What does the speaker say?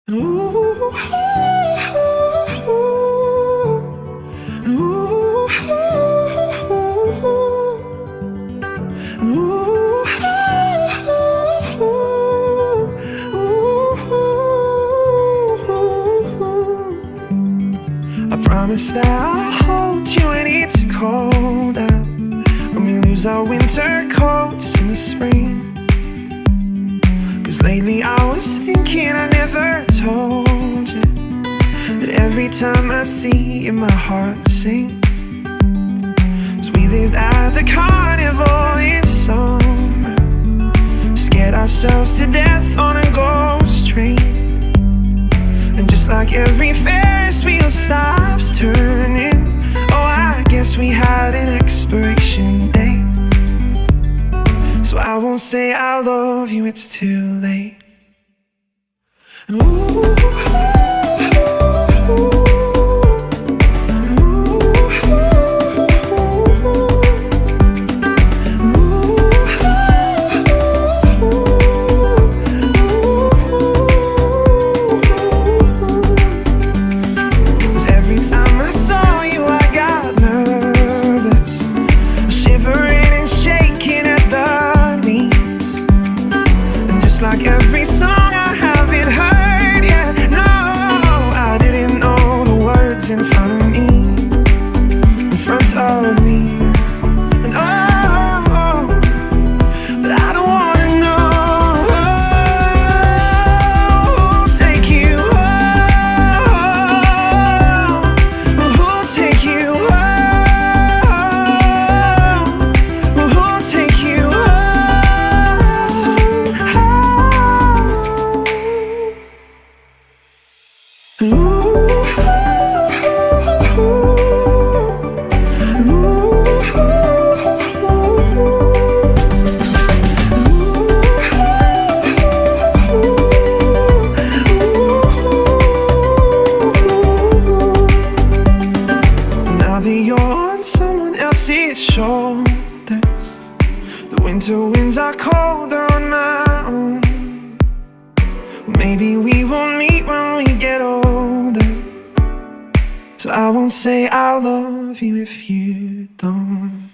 Ooh, I promise that I'll hold you when it's cold out, when we lose our winter coats in the spring. Cause lately I was thinking I never told you that every time I see you my heart sinks. Cause we lived at the carnival in summer, scared ourselves to death on a ghost train. And just like every Ferris wheel stops turning, oh, I guess we had an expiration date. So I won't say I love you, it's too late. Ooh. Like every song I haven't heard yet. No, I didn't know the words in front of me, in front of me. And oh, but I don't wanna know who'll take you home, who'll take you home, who'll take you home. Now that you're on someone else's shoulders, the winter winds are colder on my own. Maybe we will meet when we get older, so I won't say I love you if you don't.